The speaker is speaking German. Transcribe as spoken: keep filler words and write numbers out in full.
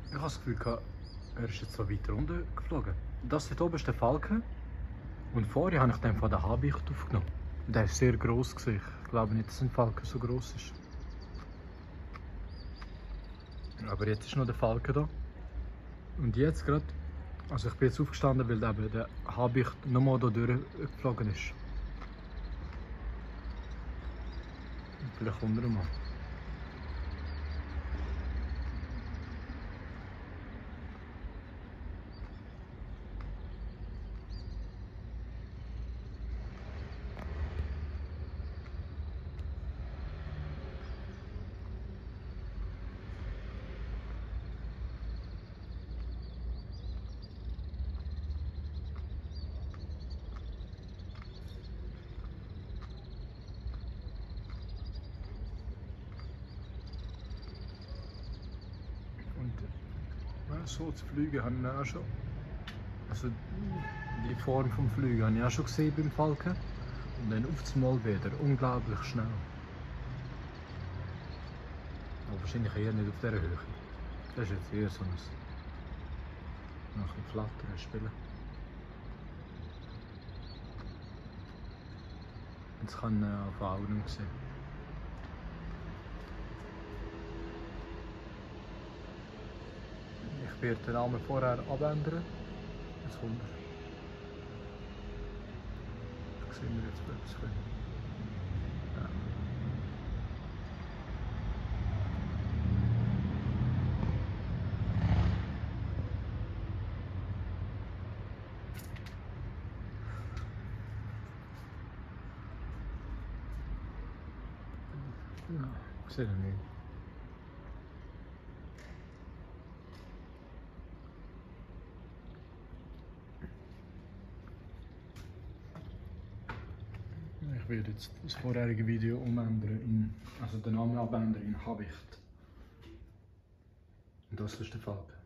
Ich habe das Gefühl, gehabt, er ist jetzt so weiter runter geflogen. Das hier oben ist der Falke. Und vorher habe ich den von der Habicht aufgenommen. Der ist sehr gross gewesen. Ich glaube nicht, dass ein Falke so gross ist. Aber jetzt ist noch der Falke da. Und jetzt gerade, also ich bin jetzt aufgestanden, weil eben der Habicht nochmal hier durchgeflogen ist. Vielleicht kommt er mal. Ja, so zu fliegen habe ich auch schon. Also die Form vom Fliegen habe ich auch schon gesehen beim Falken. Und dann auf das Mal wieder unglaublich schnell. Aber wahrscheinlich eher nicht auf dieser Höhe. Das ist jetzt eher so ein, noch ein bisschen flattern spielen. Jetzt kann man auf Augen sehen. Ich werde den Namen vorher abändern. Jetzt kommt er. Ich sehe mir jetzt etwas können. Ja. Ja, ich sehe ihn nicht. Ich werde jetzt das vorherige Video umändern, in, also den Namen abändern in Habicht. Und das ist der Falke.